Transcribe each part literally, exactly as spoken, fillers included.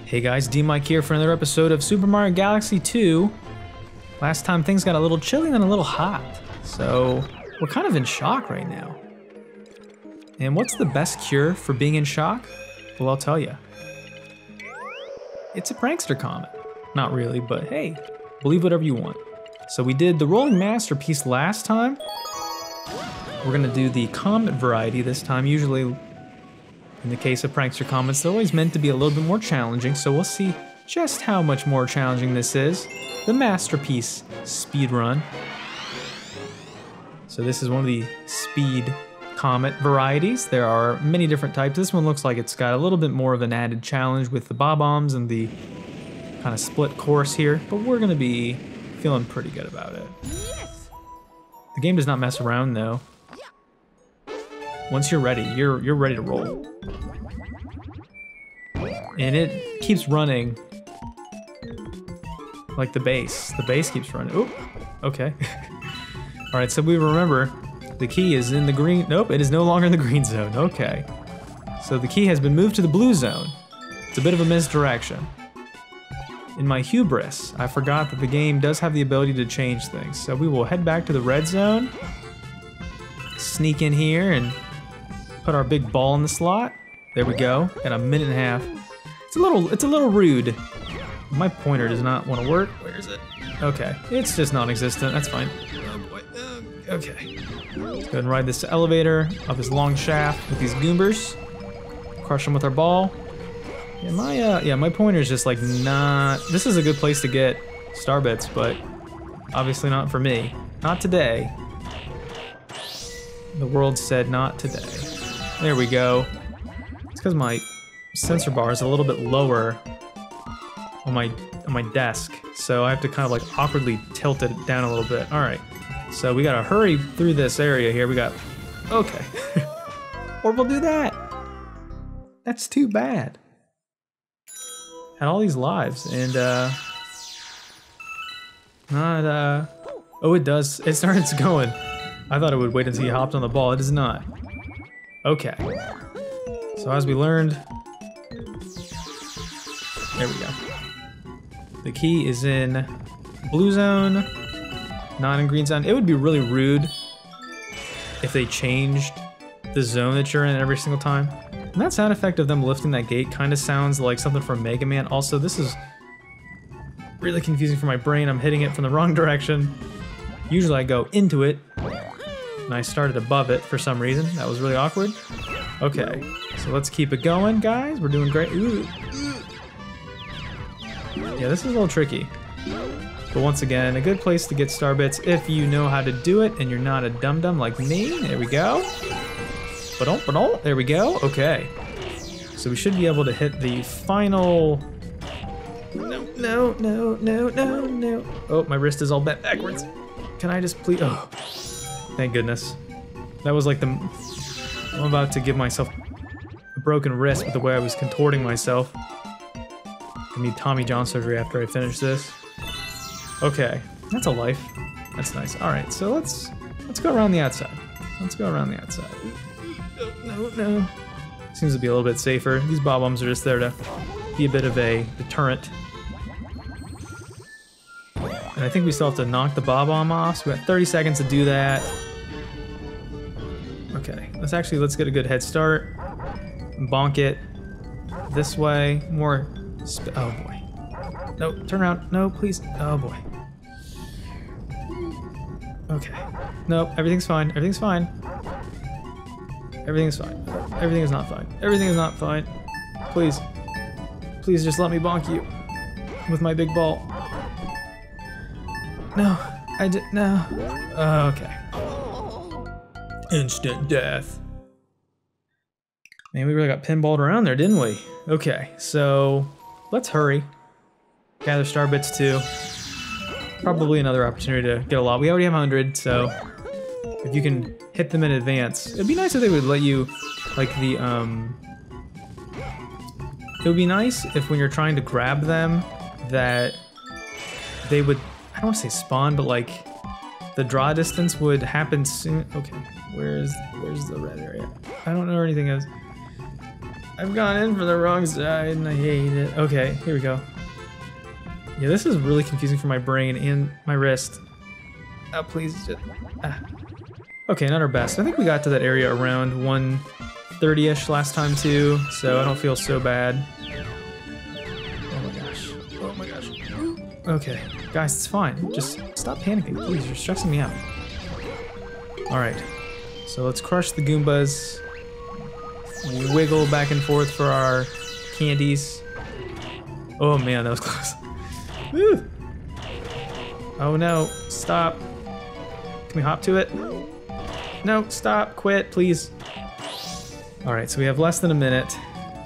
Hey guys, DMic here for another episode of Super Mario Galaxy two. Last time things got a little chilly and a little hot, so we're kind of in shock right now. And what's the best cure for being in shock? Well, I'll tell you. It's a prankster comet. Not really, but hey, believe whatever you want. So we did the rolling masterpiece last time. We're gonna do the comet variety this time. Usually, in the case of prankster comets, they're always meant to be a little bit more challenging, so we'll see just how much more challenging this is. The masterpiece speed run. So this is one of the speed comet varieties. There are many different types. This one looks like it's got a little bit more of an added challenge with the bob-ombs and the kind of split course here, but we're gonna be feeling pretty good about it. Yes. The game does not mess around though. Once you're ready, you're you're ready to roll. And it keeps running like the bass. The bass keeps running. Oop, okay. All right, so we remember the key is in the green. Nope, it is no longer in the green zone. Okay. So the key has been moved to the blue zone. It's a bit of a misdirection. In my hubris, I forgot that the game does have the ability to change things. So we will head back to the red zone, sneak in here and put our big ball in the slot. There we go. Got a minute and a half. It's a little, it's a little rude. My pointer does not want to work. Where is it? Okay, it's just non-existent. That's fine. Oh boy. Uh, okay. Let's go ahead and ride this elevator up this long shaft with these goombers. Crush them with our ball. Yeah, my uh, yeah, my pointer is just like not. This is a good place to get star bits, but obviously not for me. Not today. The world said not today. There we go. It's because my sensor bar is a little bit lower on my on my desk, so I have to kind of like awkwardly tilt it down a little bit. All right, so we gotta hurry through this area here. We got okay, or we'll do that. That's too bad. Had all these lives and uh, not uh. Oh, it does. It started going. I thought it would wait until you hopped on the ball. It does not. Okay. So as we learned, there we go. The key is in blue zone, not in green zone. It would be really rude if they changed the zone that you're in every single time. And that sound effect of them lifting that gate kind of sounds like something from Mega Man. Also, this is really confusing for my brain. I'm hitting it from the wrong direction. Usually I go into it, and I started above it for some reason. That was really awkward. Okay, so let's keep it going, guys. We're doing great. Ooh. Yeah, this is a little tricky. But once again, a good place to get star bits if you know how to do it and you're not a dum-dum like me. There we go. Ba-dum, ba-dum. There we go. Okay. So we should be able to hit the final... No, no, no, no, no, no. Oh, my wrist is all bent backwards. Can I just please... Oh. Thank goodness. That was like the... I'm about to give myself a broken wrist with the way I was contorting myself. I need Tommy John surgery after I finish this. Okay, that's a life. That's nice. All right, so let's let's go around the outside. Let's go around the outside. No, no. Seems to be a little bit safer. These bob-ombs are just there to be a bit of a deterrent. And I think we still have to knock the bob-omb off, so we got thirty seconds to do that. Okay, let's actually, let's get a good head start. Bonk it this way, more, sp oh boy. No, turn around, no, please, oh boy. Okay, no, everything's fine, everything's fine. Everything's fine, everything is not fine, everything is not fine. Please, please just let me bonk you with my big ball. No, I did, no, uh, okay. Instant death. Man, we really got pinballed around there, didn't we? Okay, so let's hurry. Gather star bits too. Probably another opportunity to get a lot. We already have one hundred, so if you can hit them in advance. It'd be nice if they would let you, like the, um... It would be nice if when you're trying to grab them, that they would, I don't want to say spawn, but like, the draw distance would happen soon. Okay, where's where's the red area? I don't know where anything is. I've gone in for the wrong side and I hate it. Okay, here we go. Yeah, this is really confusing for my brain and my wrist. Oh, please. Just, ah. Okay, not our best. I think we got to that area around one thirty-ish last time too, so I don't feel so bad. Oh my gosh. Oh my gosh. Okay, guys, it's fine. Just stop panicking, please. You're stressing me out. All right, so let's crush the Goombas. Wiggle back and forth for our candies. Oh man, that was close. Woo! Oh no, stop. Can we hop to it? No, stop, quit, please. All right, so we have less than a minute.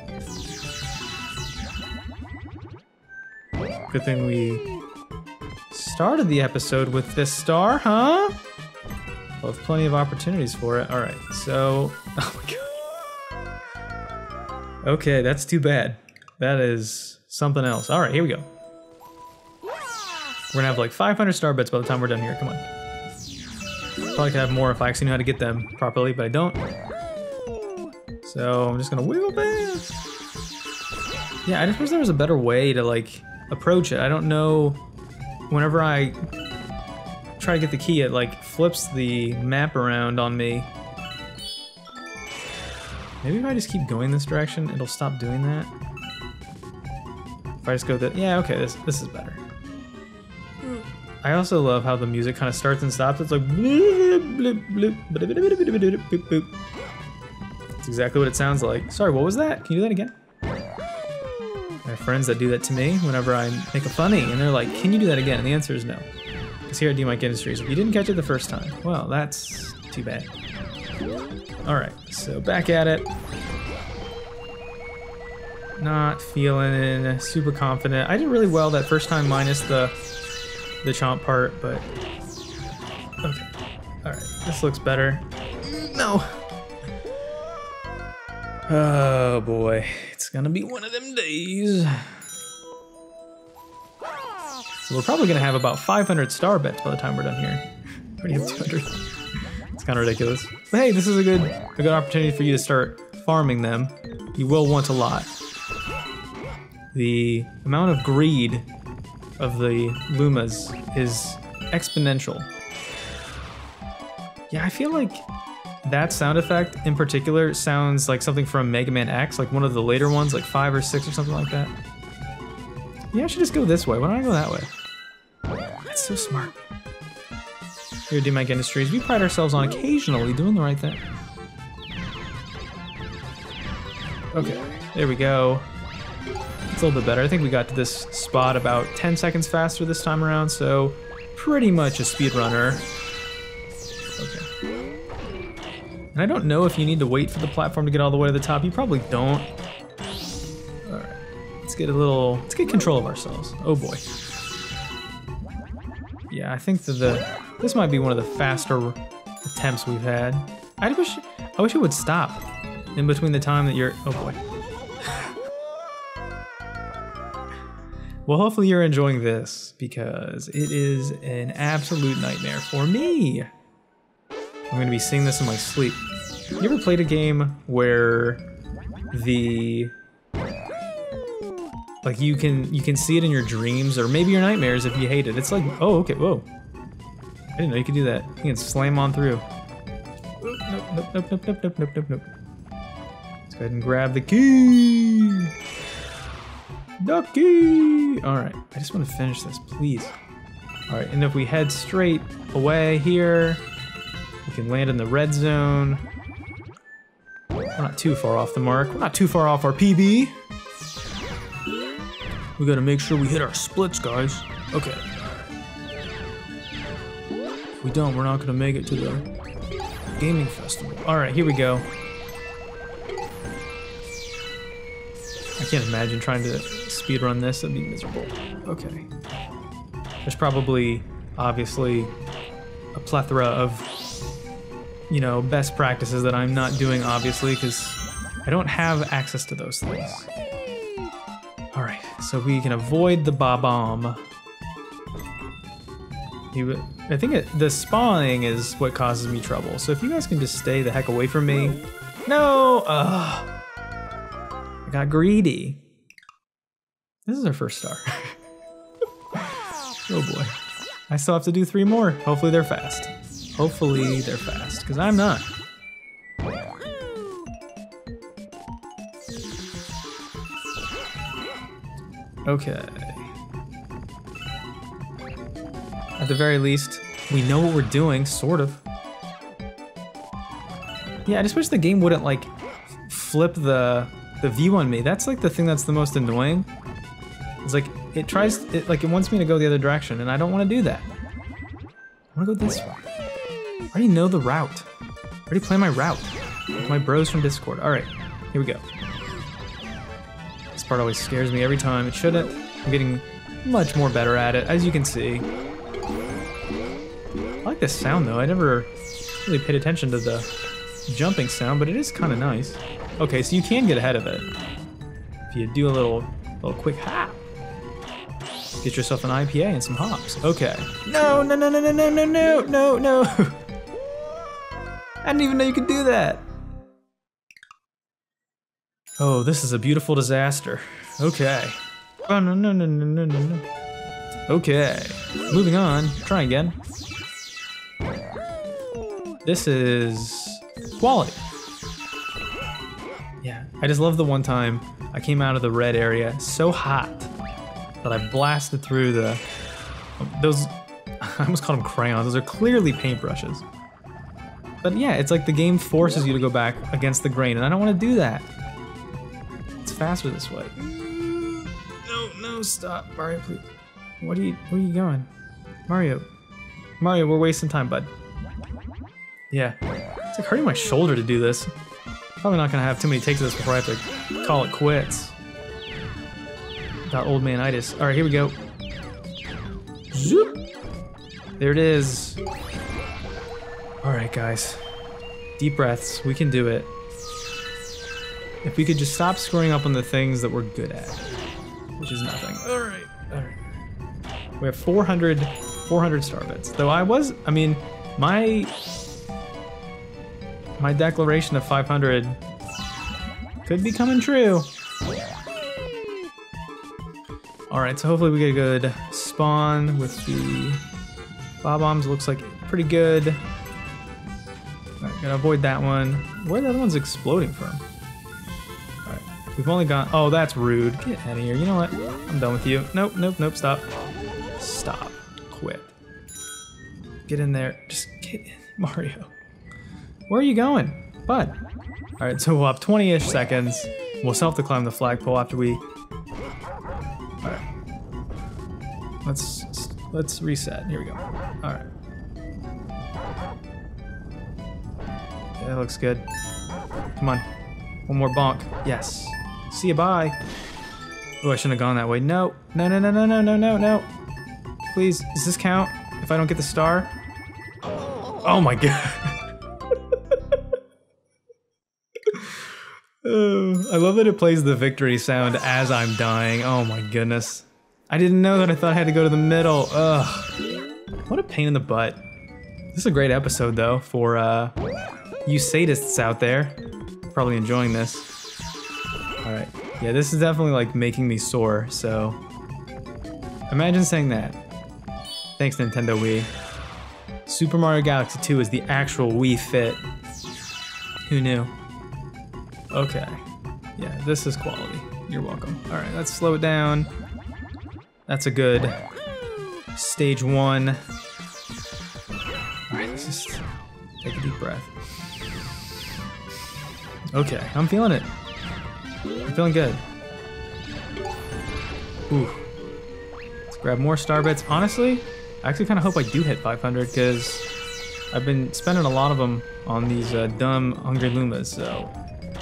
Good thing we started the episode with this star, huh? We'll have plenty of opportunities for it. All right, so, oh my god. Okay, that's too bad. That is something else. All right, here we go. We're gonna have like five hundred star bits by the time we're done here. Come on. Probably could have more if I actually knew how to get them properly, but I don't. So I'm just gonna wiggle back. Yeah, I just wish there was a better way to like approach it. I don't know. Whenever I try to get the key, it like flips the map around on me. Maybe if I just keep going this direction, it'll stop doing that. If I just go that, yeah, okay, this this is better. I also love how the music kind of starts and stops. It's like bloop, bloop, bloop, bloop, bloop, bloop, bloop, bloop. That's exactly what it sounds like. Sorry, what was that? Can you do that again? I have friends that do that to me whenever I make a funny, and they're like, "Can you do that again?" And the answer is no. Because here at DMic Industries, if you didn't catch it the first time, well, that's too bad. All right, so back at it. Not feeling super confident. I did really well that first time minus the the chomp part, but okay. All right, this looks better. No. Oh boy, it's gonna be one of them days. So we're probably gonna have about five hundred star bets by the time we're done here. We already have two hundred. It's kind of ridiculous. But hey, this is a good a good opportunity for you to start farming them. You will want a lot. The amount of greed of the Lumas is exponential. Yeah, I feel like that sound effect in particular sounds like something from Mega Man X, like one of the later ones, like five or six or something like that. Yeah, I should just go this way. Why don't I go that way? That's so smart. Here at DMic Industries, we pride ourselves on occasionally doing the right thing. Okay, there we go. It's a little bit better. I think we got to this spot about ten seconds faster this time around, so pretty much a speedrunner. Okay. And I don't know if you need to wait for the platform to get all the way to the top. You probably don't. All right, let's get a little, let's get control of ourselves. Oh boy. Yeah, I think that the, this might be one of the faster attempts we've had. I wish, I wish it would stop in between the time that you're, oh boy. Well, hopefully you're enjoying this, because it is an absolute nightmare for me. I'm gonna be seeing this in my sleep. You ever played a game where the, like you can you can see it in your dreams, or maybe your nightmares if you hate it? It's like, oh, okay, whoa. I didn't know you could do that. You can slam on through. Nope, nope, nope, nope, nope, nope, nope, nope, nope. Let's go ahead and grab the key. Ducky! Alright, I just want to finish this, please. Alright, and if we head straight away here, we can land in the red zone. We're not too far off the mark. We're not too far off our P B. We gotta make sure we hit our splits, guys. Okay. If we don't, we're not gonna make it to the gaming festival. Alright, here we go. I can't imagine trying to speedrun this, that'd be miserable. Okay. There's probably, obviously, a plethora of, you know, best practices that I'm not doing, obviously, because I don't have access to those things. Alright, so we can avoid the Bob-omb. You, I think it, the spawning is what causes me trouble, so if you guys can just stay the heck away from me. No! Ugh. I got greedy. This is our first star. Oh boy. I still have to do three more. Hopefully they're fast. Hopefully they're fast, because I'm not. Okay. At the very least, we know what we're doing, sort of. Yeah, I just wish the game wouldn't like flip the the view on me. That's like the thing that's the most annoying. It's like it tries, it like it wants me to go the other direction, and I don't want to do that. I want to go this way. I already know the route. I already planned my route. My bros from Discord. All right, here we go. This part always scares me every time. It shouldn't. I'm getting much more better at it, as you can see. I like this sound though. I never really paid attention to the jumping sound, but it is kind of nice. Okay, so you can get ahead of it if you do a little, little quick hop. Get yourself an I P A and some hops. Okay. No, no, no, no, no, no, no, no, no, no. I didn't even know you could do that. Oh, this is a beautiful disaster. Okay. Oh, no, no, no, no, no, no, no. Okay. Moving on. Try again. This is quality. Yeah, I just love the one time I came out of the red area so hot that I blasted through the, those, I almost called them crayons. Those are clearly paintbrushes. But yeah, it's like the game forces you to go back against the grain, and I don't want to do that. It's faster this way. No, no, stop, Mario, please. What are you, where are you going? Mario, Mario, we're wasting time, bud. Yeah, it's like hurting my shoulder to do this. Probably not gonna have too many takes of this before I have to call it quits. Got old man-itis. All right, here we go. Zoop. There it is. All right, guys. Deep breaths. We can do it. If we could just stop screwing up on the things that we're good at, which is nothing. All right, all right. We have four hundred, four hundred star bits. Though I was, I mean, my my declaration of five hundred could be coming true. All right, so hopefully we get a good spawn with the bob-ombs. Looks like pretty good. All right, gotta avoid that one. Where are the other ones exploding from? All right, we've only got, oh, that's rude. Get out of here, you know what? I'm done with you. Nope, nope, nope, stop. Stop, quit. Get in there, just get in, Mario. Where are you going, bud? All right, so we'll have twenty-ish seconds. We'll still have to climb the flagpole after we, all right. Let's, let's reset, here we go. All right. Yeah, that looks good. Come on, one more bonk. Yes. See you, bye. Oh, I shouldn't have gone that way. No, no, no, no, no, no, no, no, no. Please, does this count if I don't get the star? Oh my god. Oh, I love that it plays the victory sound as I'm dying. Oh my goodness. I didn't know that. I thought I had to go to the middle. Ugh. What a pain in the butt. This is a great episode though for uh, you sadists out there. Probably enjoying this. All right. Yeah, this is definitely like making me sore, so imagine saying that. Thanks, Nintendo Wii. Super Mario Galaxy two is the actual Wii Fit. Who knew? Okay. Yeah, this is quality. You're welcome. All right, let's slow it down. That's a good stage one. All right, let's just take a deep breath. Okay, I'm feeling it. I'm feeling good. Ooh. Let's grab more star bits. Honestly, I actually kind of hope I do hit five hundred because I've been spending a lot of them on these uh, dumb Hungry Lumas, so.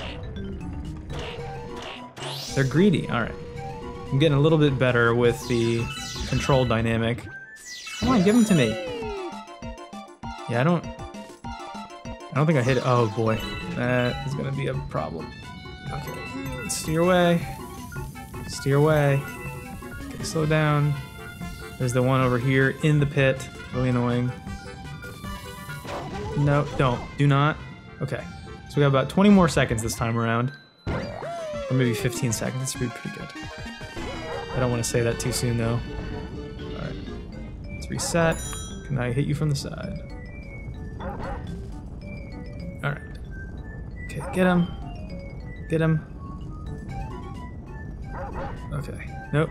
They're greedy, all right. I'm getting a little bit better with the control dynamic. Come on, give them to me. Yeah, I don't, I don't think I hit it. Oh boy, that is gonna be a problem. Okay, steer away, steer away. Okay, slow down. There's the one over here in the pit, really annoying. No, don't, do not. Okay, so we got about twenty more seconds this time around. Or maybe fifteen seconds. That's pretty, pretty good. I don't want to say that too soon, though. Alright. Let's reset. Can I hit you from the side? Alright. Okay, get him. Get him. Okay. Nope.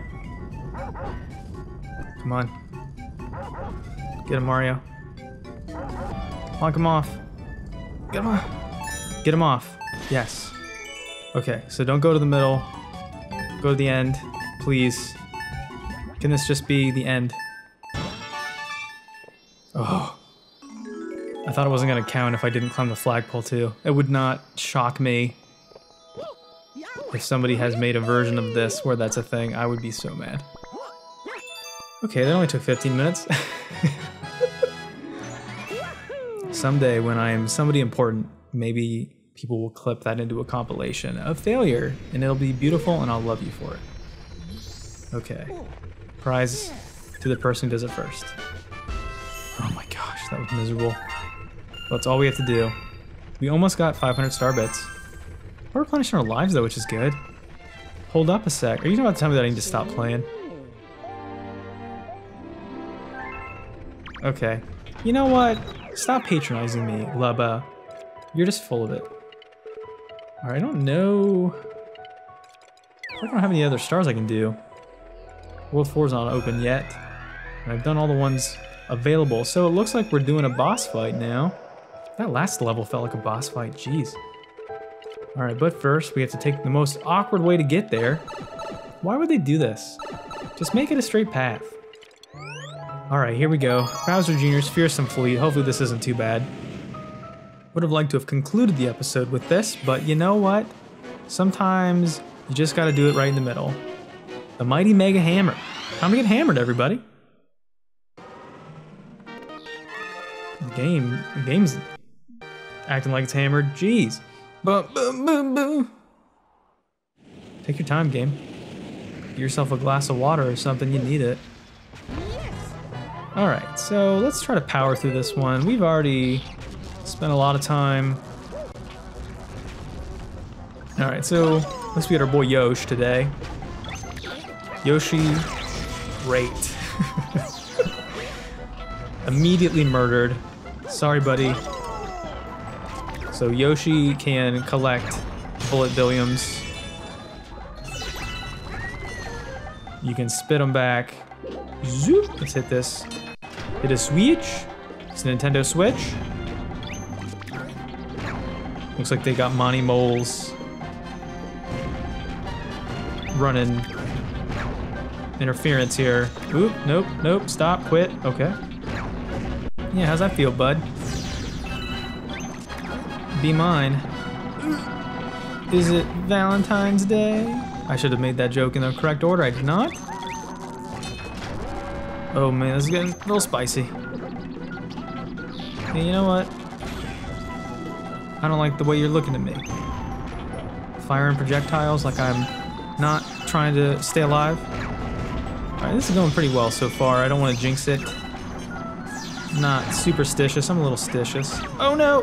Come on. Get him, Mario. Lock him off. Get him off. Get him off. Yes. Okay, so don't go to the middle. Go to the end, please. Can this just be the end? Oh. I thought it wasn't gonna count if I didn't climb the flagpole too. It would not shock me if somebody has made a version of this where that's a thing. I would be so mad. Okay, that only took fifteen minutes. Someday when I am somebody important, maybe people will clip that into a compilation of failure and it'll be beautiful and I'll love you for it. Okay. Prize to the person who does it first. Oh my gosh, that was miserable. That's all we have to do. We almost got five hundred star bits. We're replenishing our lives though, which is good. Hold up a sec. Are you about to tell me that I need to stop playing? Okay. You know what? Stop patronizing me, Lubba. You're just full of it. Alright, I don't know... I don't have any other stars I can do. World four's not open yet. And I've done all the ones available, so it looks like we're doing a boss fight now. That last level felt like a boss fight, jeez. Alright, but first we have to take the most awkward way to get there. Why would they do this? Just make it a straight path. Alright, here we go. Bowser Junior's Fearsome Fleet. Hopefully this isn't too bad. Would have liked to have concluded the episode with this, but you know what? Sometimes you just gotta do it right in the middle. The mighty Mega Hammer. Time to get hammered, everybody. The game, the game's acting like it's hammered. Jeez. Boom, boom, boom, boom. Take your time, game. Get yourself a glass of water or something, you need it. Alright, so let's try to power through this one. We've already spent a lot of time. Alright, so let's get our boy Yosh today. Yoshi, great. Immediately murdered. Sorry, buddy. So Yoshi can collect bullet billions. You can spit them back. Zoop. Let's hit this. Hit a Switch. It's a Nintendo Switch. Looks like they got Monty Moles running interference here. Oop, nope, nope, stop, quit. Okay. Yeah, how's that feel, bud? Be mine. Is it Valentine's Day? I should have made that joke in the correct order. I did not. Oh man, this is getting a little spicy. Hey, you know what? I don't like the way you're looking at me. Firing projectiles like I'm not trying to stay alive. Alright, this is going pretty well so far. I don't want to jinx it. Not superstitious. I'm a little stitious. Oh no!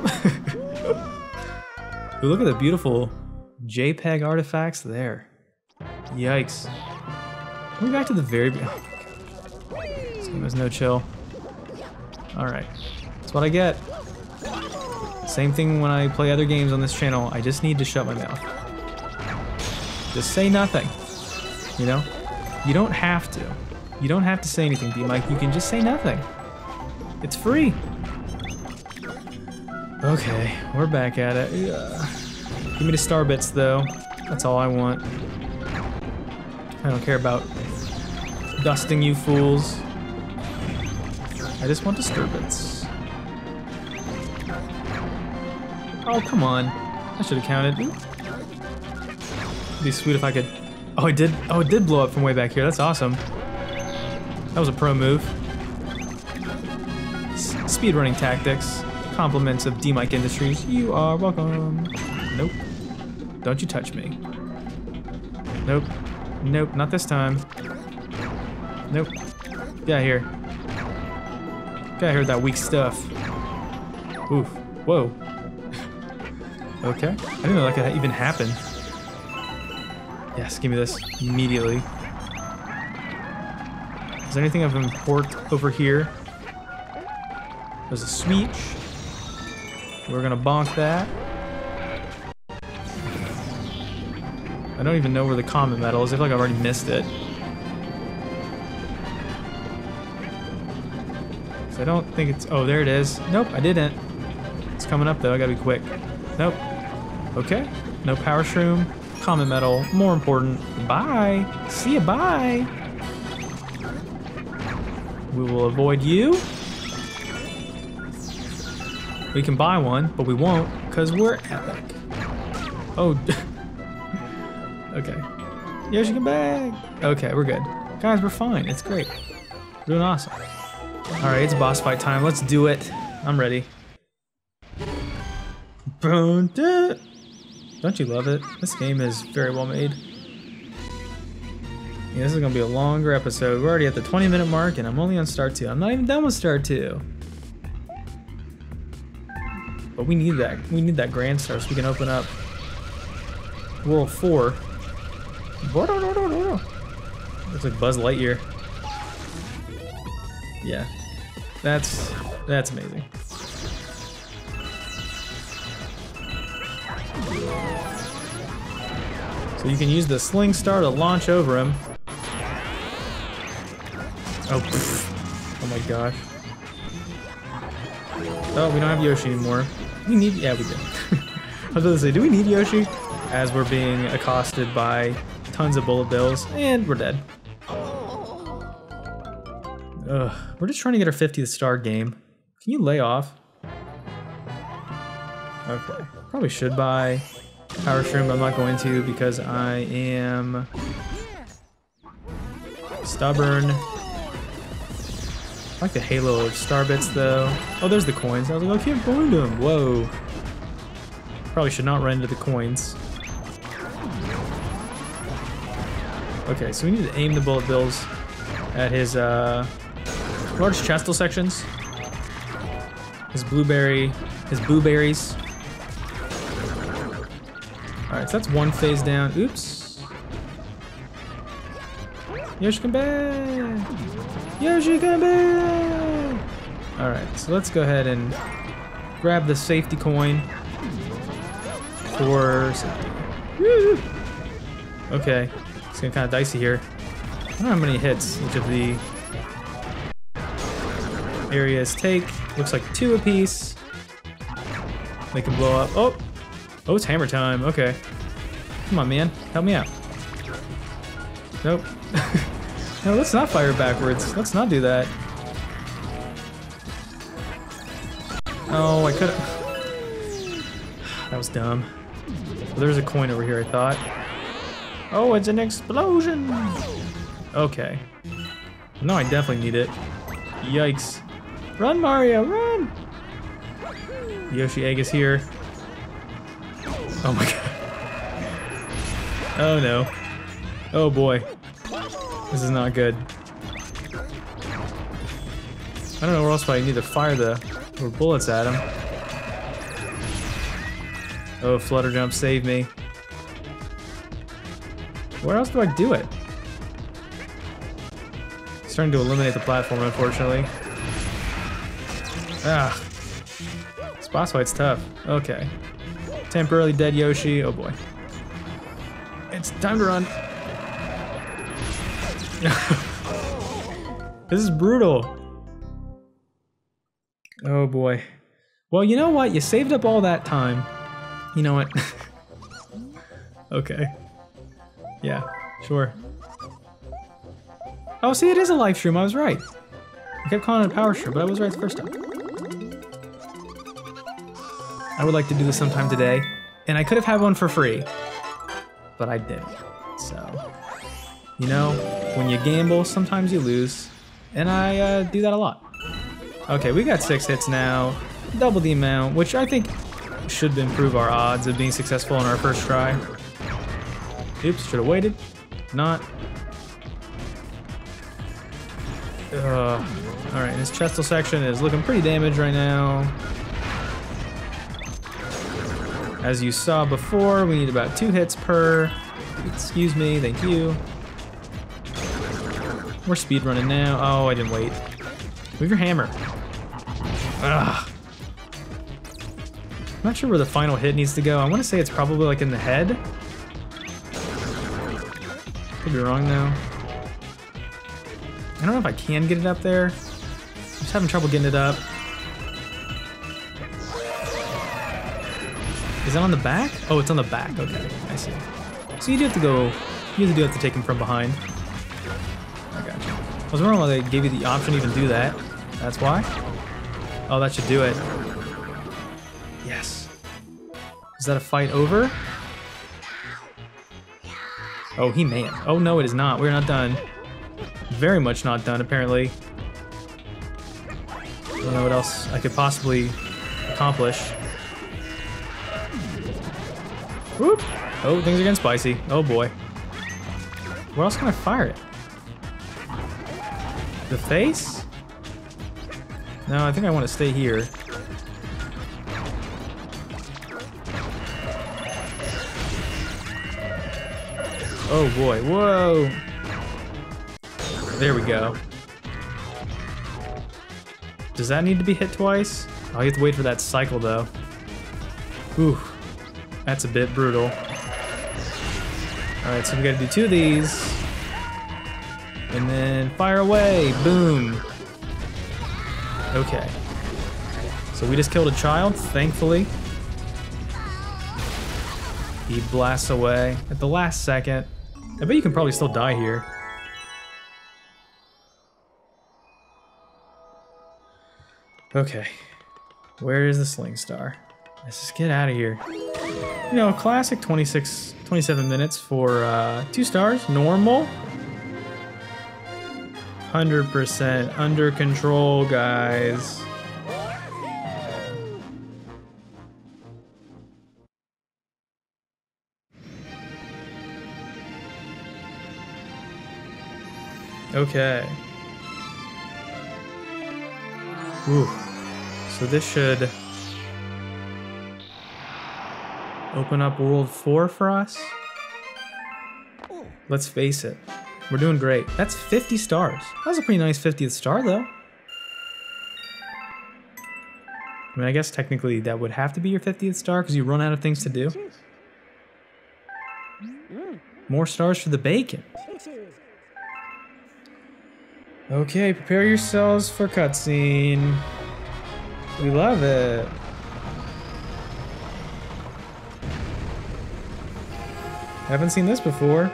Ooh, look at the beautiful JPEG artifacts there. Yikes. Going back to the very beginning. Oh, this game has no chill. Alright. That's what I get. Same thing when I play other games on this channel. I just need to shut my mouth. Just say nothing. You know? You don't have to. You don't have to say anything, DMic. You can just say nothing. It's free. Okay, we're back at it. Yeah. Give me the star bits, though. That's all I want. I don't care about dusting you fools. I just want the star bits. Oh, come on. I should have counted. It'd be sweet if I could... Oh, it did. Oh, it did blow up from way back here. That's awesome. That was a pro move. S speedrunning tactics. Compliments of DMic Industries. You are welcome. Nope. Don't you touch me. Nope. Nope, not this time. Nope. Get out of here. Get out of here with that weak stuff. Oof. Whoa. Okay. I didn't know that could even happen. Yes, give me this immediately. Is there anything of import over here? There's a switch. We're gonna bonk that. I don't even know where the common metal is. I feel like I've already missed it. So I don't think it's... Oh, there it is. Nope, I didn't. It's coming up, though. I gotta be quick. Nope. Okay. No power shroom. Common metal. More important. Bye. See ya, bye. We will avoid you. We can buy one, but we won't, because we're epic. Oh. Okay. Yoshi, come back. Okay, we're good. Guys, we're fine. It's great. We're doing awesome. Alright, it's boss fight time. Let's do it. I'm ready. Don't you love it? This game is very well made. Yeah, this is gonna be a longer episode. We're already at the twenty minute mark and I'm only on Star two. I'm not even done with Star two. But we need that. We need that Grand Star so we can open up World four. Looks like Buzz Lightyear. Yeah. That's that's amazing. So you can use the Sling Star to launch over him. Oh, pff. Oh my gosh. Oh, we don't have Yoshi anymore. We need, yeah, we do. I was about to say, do we need Yoshi? As we're being accosted by tons of bullet bills, and we're dead. Ugh, we're just trying to get our fiftieth star game. Can you lay off? Okay, probably should buy Power Shroom, but I'm not going to because I am stubborn. I like the halo of star bits though. Oh, there's the coins. I was like, I can't find them. Whoa. Probably should not run into the coins. Okay, so we need to aim the bullet bills at his uh, large chestal sections. His blueberry, his blueberries. Alright, so that's one phase down. Oops. Yoshi, come back! Yoshi, come back! Alright, so let's go ahead and grab the safety coin for safety. Woo! Okay, it's getting kind of dicey here. I don't know how many hits each of the areas take. Looks like two apiece. They can blow up. Oh! Oh, it's hammer time. Okay. Come on, man. Help me out. Nope. No, let's not fire backwards. Let's not do that. Oh, I could've... That was dumb. Well, there's a coin over here, I thought. Oh, it's an explosion! Okay. No, I definitely need it. Yikes. Run, Mario, run! Yoshi egg is here. Oh my god. Oh no. Oh boy. This is not good. I don't know where else I need to fire the or bullets at him. Oh, Flutter Jump, save me. Where else do I do it? Starting to eliminate the platform, unfortunately. Ah. This boss fight's tough. Okay. Temporarily dead Yoshi. Oh boy. It's time to run. This is brutal. Oh boy. Well, you know what? You saved up all that time. You know what? Okay. Yeah, sure. Oh, see, it is a life shroom. I was right. I kept calling it a power shroom, but I was right the first time. I would like to do this sometime today, and I could have had one for free, but I didn't. So, you know, when you gamble, sometimes you lose, and I uh, do that a lot. Okay, we got six hits now, double the amount, which I think should improve our odds of being successful on our first try. Oops, should have waited. Not. Uh, Alright, his chestal section is looking pretty damaged right now. As you saw before, we need about two hits per excuse me, thank you. We're speedrunning now. Oh, I didn't wait. Move your hammer. Ugh. I'm not sure where the final hit needs to go. I want to say it's probably like in the head. Could be wrong though. I don't know if I can get it up there. I'm just having trouble getting it up. Is it on the back? Oh, it's on the back. Okay, I see. So you do have to go, you do have to take him from behind. I got you. I was wondering why they gave you the option to even do that. That's why? Oh, that should do it. Yes. Is that a fight over? Oh, he may have. Oh, no, it is not. We're not done. Very much not done, apparently. I don't know what else I could possibly accomplish. Whoop. Oh, things are getting spicy. Oh, boy. Where else can I fire it? The face? No, I think I want to stay here. Oh boy, whoa! There we go. Does that need to be hit twice? Oh, you have to wait for that cycle though. Ooh, that's a bit brutal. Alright, so we gotta do two of these. And then fire away, boom. Okay. So we just killed a child, thankfully. He blasts away at the last second. I bet you can probably still die here. Okay. Where is the Sling Star? Let's just get out of here. You know, classic twenty-six, twenty-seven minutes for uh, two stars, normal. one hundred percent under control, guys. Okay. Ooh. So this should open up World four for us. Let's face it. We're doing great. That's fifty stars. That was a pretty nice fiftieth star, though. I mean, I guess technically that would have to be your fiftieth star because you run out of things to do. More stars for the bacon. Okay, prepare yourselves for cutscene. We love it. Haven't seen this before.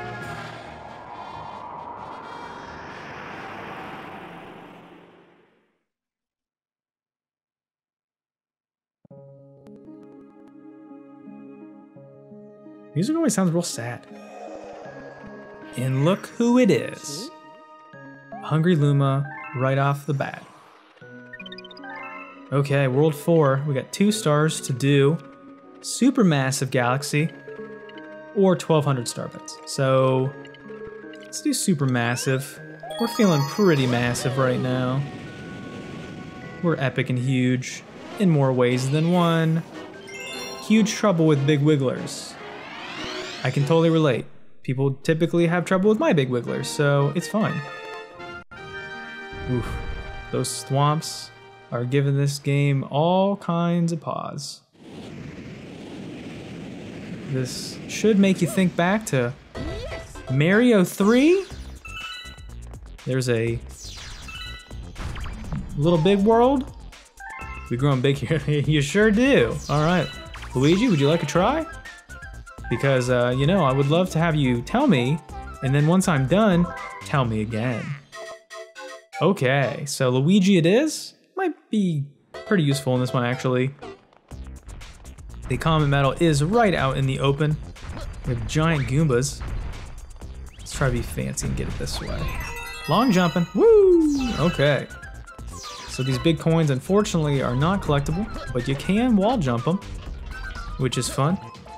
Music always sounds real sad. And look who it is. Hungry Luma right off the bat. Okay, World four, we got two stars to do. Supermassive galaxy or twelve hundred star bits. So let's do supermassive. We're feeling pretty massive right now. We're epic and huge in more ways than one. Huge trouble with big wigglers. I can totally relate. People typically have trouble with my big wigglers, so it's fine. Oof, those swamps are giving this game all kinds of pause. This should make you think back to Mario three. There's a little big world. We growing big here. You sure do. All right, Luigi, would you like a try? Because, uh, you know, I would love to have you tell me, and then once I'm done, tell me again. Okay, so Luigi it is. Might be pretty useful in this one, actually. The comet medal is right out in the open. We have giant Goombas. Let's try to be fancy and get it this way. Long jumping, woo! Okay. So these big coins, unfortunately, are not collectible, but you can wall jump them, which is fun.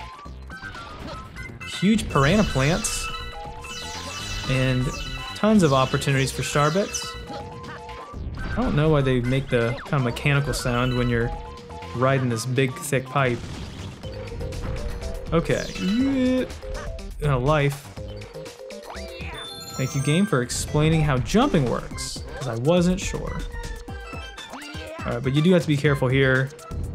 Huge piranha plants, and tons of opportunities for star bits. I don't know why they make the kind of mechanical sound when you're riding this big, thick pipe. Okay. uh, life. Thank you, game, for explaining how jumping works, because I wasn't sure. Alright, but you do have to be careful here.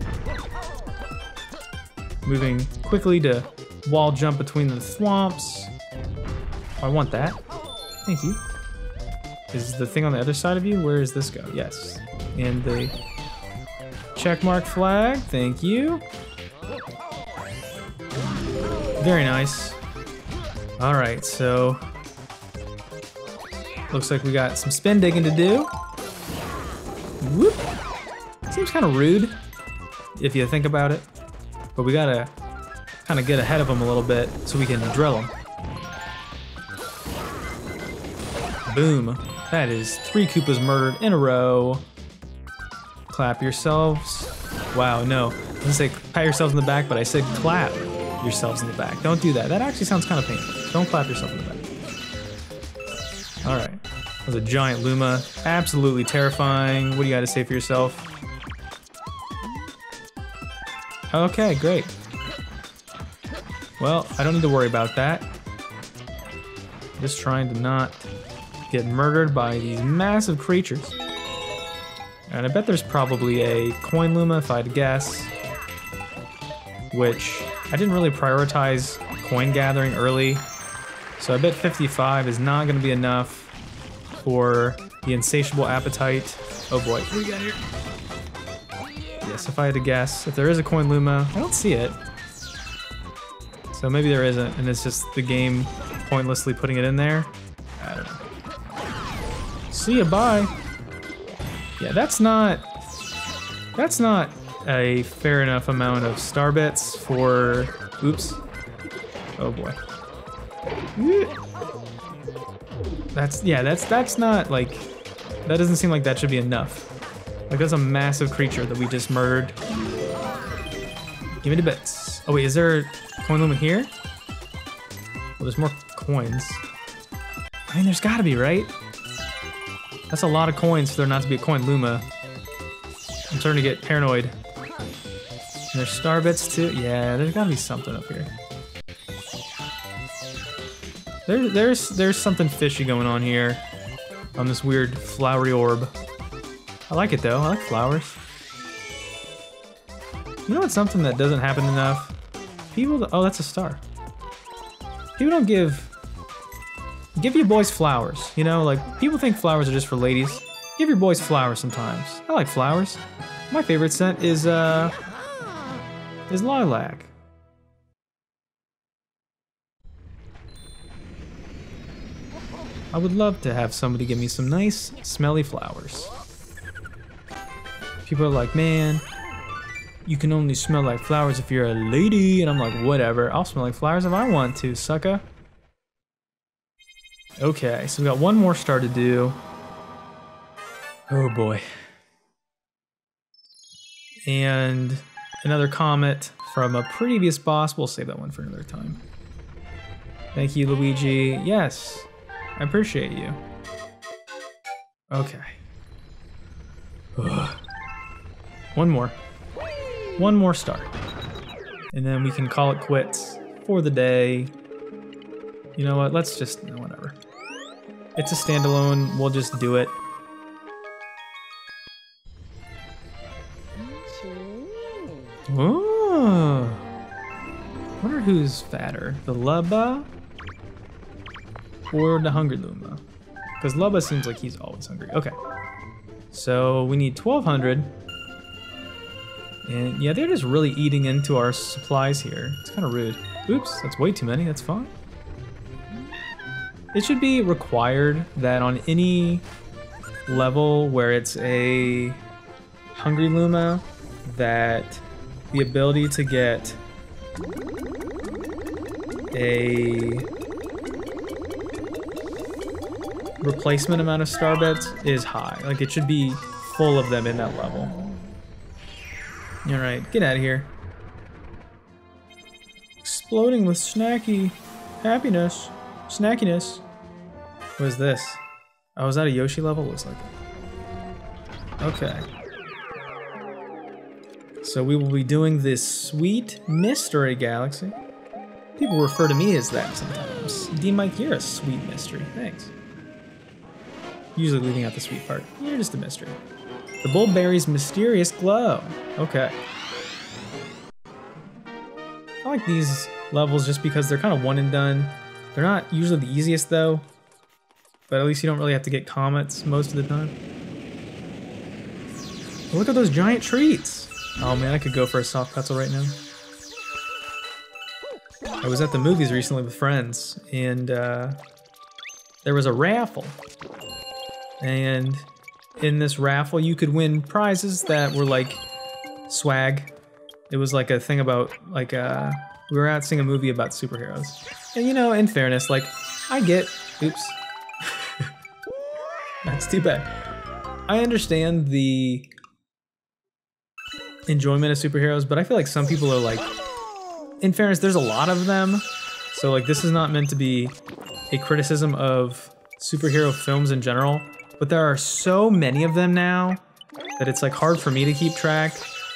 Moving quickly to wall jump between the swamps. Oh, I want that. Thank you. Is the thing on the other side of you? Where does this go? Yes. And the checkmark flag. Thank you. Very nice. Alright, so looks like we got some spin digging to do. Whoop. Seems kind of rude if you think about it. But we gotta kind of get ahead of them a little bit so we can drill them. Boom. That is three Koopas murdered in a row. Clap yourselves. Wow, no. I didn't say pat yourselves in the back, but I said clap yourselves in the back. Don't do that. That actually sounds kind of painful. Don't clap yourself in the back. Alright. That was a giant Luma. Absolutely terrifying. What do you got to say for yourself? Okay, great. Well, I don't need to worry about that. Just trying to not get murdered by these massive creatures. And I bet there's probably a coin Luma if I had to guess. Which, I didn't really prioritize coin gathering early. So I bet fifty-five is not gonna be enough for the insatiable appetite. Oh boy, what do we got here? Yes, if I had to guess, if there is a coin Luma, I don't see it. So maybe there isn't, and it's just the game pointlessly putting it in there. I don't know. See ya, bye. Yeah, that's not, that's not a fair enough amount of star bits for, oops. Oh boy. That's, yeah, that's, that's not like, that doesn't seem like that should be enough. Like, that's a massive creature that we just murdered. Give me the bits. Oh wait, is there a coin Luma here? Well, there's more coins. I mean, there's gotta be, right? That's a lot of coins for there not to be a coin Luma. I'm starting to get paranoid. And there's star bits too. Yeah, there's gotta be something up here. There, there's, there's something fishy going on here on this weird flowery orb. I like it though. I like flowers. You know what's something that doesn't happen enough? People. Oh, that's a star. People don't give. Give your boys flowers. You know, like people think flowers are just for ladies. Give your boys flowers sometimes. I like flowers. My favorite scent is uh is lilac. I would love to have somebody give me some nice, smelly flowers. People are like, man, you can only smell like flowers if you're a lady. And I'm like, whatever. I'll smell like flowers if I want to, sucka. Okay, so we got one more star to do. Oh boy. And another comet from a previous boss. We'll save that one for another time. Thank you, Luigi. Yes, I appreciate you. Okay. Ugh. One more. One more star. And then we can call it quits for the day. You know what? Let's just, no, whatever. It's a standalone. We'll just do it. Oh. Wonder who's fatter, the Lubba or the Hungry Luma? Because Lubba seems like he's always hungry. Okay. So we need twelve hundred. And yeah, they're just really eating into our supplies here. It's kind of rude. Oops, that's way too many. That's fine. It should be required that on any level where it's a Hungry Luma, that the ability to get a replacement amount of star bits is high. Like, it should be full of them in that level. Alright, get out of here. Exploding with snacky happiness. Snackiness. What is this? Oh, is that a Yoshi level? Looks like it. Okay. So we will be doing this sweet Mystery Galaxy. People refer to me as that sometimes. DMic, you're a sweet mystery. Thanks. Usually leaving out the sweet part. You're just a mystery. The Bulberry's mysterious glow. Okay. I like these levels just because they're kind of one and done. They're not usually the easiest though, but at least you don't really have to get comets most of the time. Look at those giant treats. Oh man, I could go for a soft pretzel right now. I was at the movies recently with friends, and uh, there was a raffle. And in this raffle, you could win prizes that were like swag. It was like a thing about, like, uh, we were out seeing a movie about superheroes. And you know, in fairness, like, I get, oops. That's too bad. I understand the enjoyment of superheroes, but I feel like some people are like, in fairness, there's a lot of them. So like, this is not meant to be a criticism of superhero films in general, but there are so many of them now that it's like hard for me to keep track.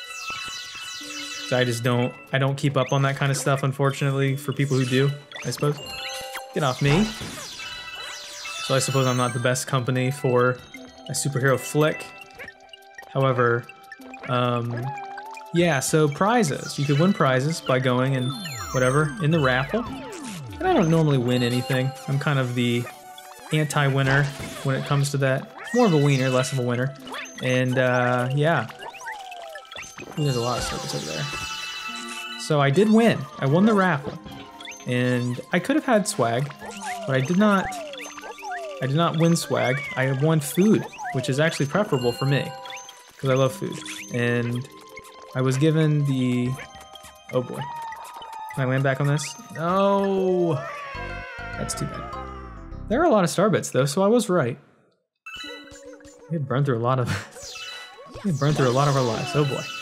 So I just don't, I don't keep up on that kind of stuff, unfortunately, for people who do, I suppose. Get off me. So I suppose I'm not the best company for a superhero flick. However, um, yeah, so prizes. You could win prizes by going and whatever in the raffle. And I don't normally win anything. I'm kind of the anti-winner when it comes to that. More of a wiener, less of a winner. And uh, yeah. Ooh, there's a lot of circles over there. So I did win. I won the raffle. And I could have had swag, but I did not. I did not win swag. I won food, which is actually preferable for me, because I love food. And I was given the... Oh boy. Can I land back on this? No! That's too bad. There are a lot of star bits though, so I was right. We had burned through a lot of... we had burned through a lot of our lives. Oh boy.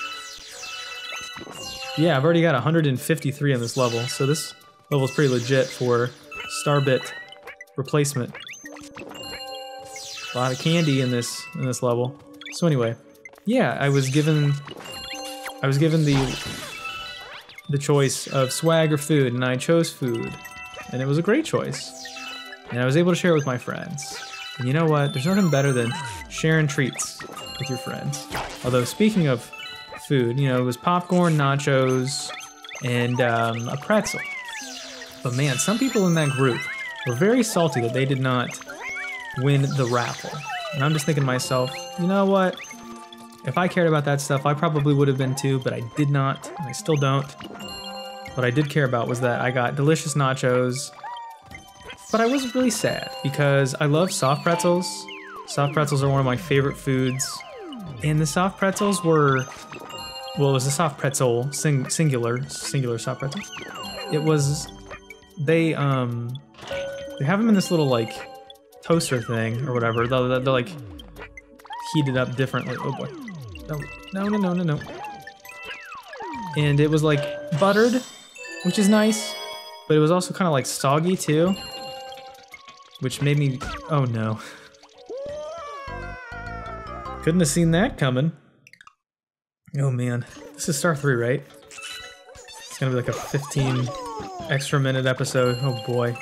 Yeah, I've already got one hundred fifty-three on this level, so this level is pretty legit for star bit replacement. A lot of candy in this in this level. So anyway, yeah, I was given I was given the the choice of swag or food, and I chose food, and it was a great choice. And I was able to share it with my friends. And you know what? There's nothing better than sharing treats with your friends. Although speaking of food, you know, it was popcorn, nachos, and um, a pretzel. But man, some people in that group were very salty that they did not win the raffle. And I'm just thinking to myself, you know what? If I cared about that stuff, I probably would have been too, but I did not, and I still don't. What I did care about was that I got delicious nachos, but I was really sad because I love soft pretzels. Soft pretzels are one of my favorite foods, and the soft pretzels were, well, it was a soft pretzel, sing, singular, singular soft pretzel. It was, they, um, they have them in this little, like, toaster thing or whatever. They're, they're, they're like heated up differently. Oh boy. No, no, no, no, no. And it was like buttered, which is nice, but it was also kind of like soggy too, which made me, oh no. Couldn't have seen that coming. Oh man. This is star three, right? It's gonna be like a fifteen extra minute episode. Oh boy.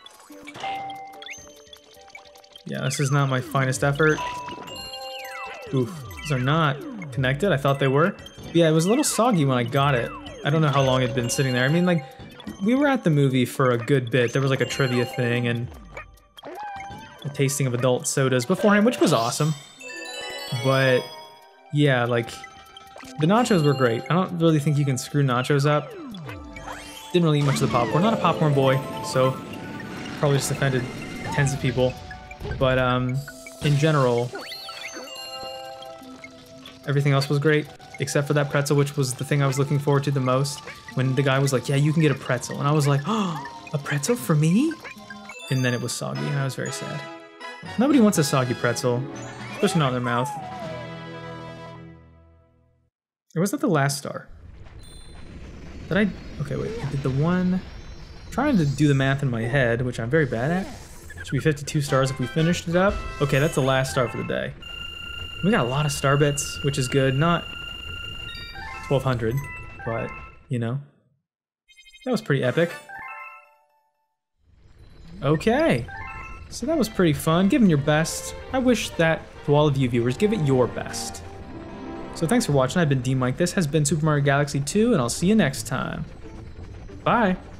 Yeah, this is not my finest effort. Oof, these are not connected. I thought they were. But yeah, it was a little soggy when I got it. I don't know how long it'd been sitting there. I mean, like, we were at the movie for a good bit. There was like a trivia thing and a tasting of adult sodas beforehand, which was awesome. But yeah, like, the nachos were great. I don't really think you can screw nachos up. Didn't really eat much of the popcorn. Not a popcorn boy, so probably just offended tens of people. But um, in general, everything else was great, except for that pretzel, which was the thing I was looking forward to the most. When the guy was like, yeah, you can get a pretzel. And I was like, oh, a pretzel for me? And then it was soggy, and I was very sad. Nobody wants a soggy pretzel, especially not in their mouth. Or was that the last star? Did I? Okay, wait, I did the one... I'm trying to do the math in my head, which I'm very bad at. Should be fifty-two stars if we finished it up. Okay, that's the last star for the day. We got a lot of star bits, which is good. Not twelve hundred, but, you know. That was pretty epic. Okay. So that was pretty fun. Give them your best. I wish that to all of you viewers, give it your best. So thanks for watching. I've been DMic. This has been Super Mario Galaxy two, and I'll see you next time. Bye.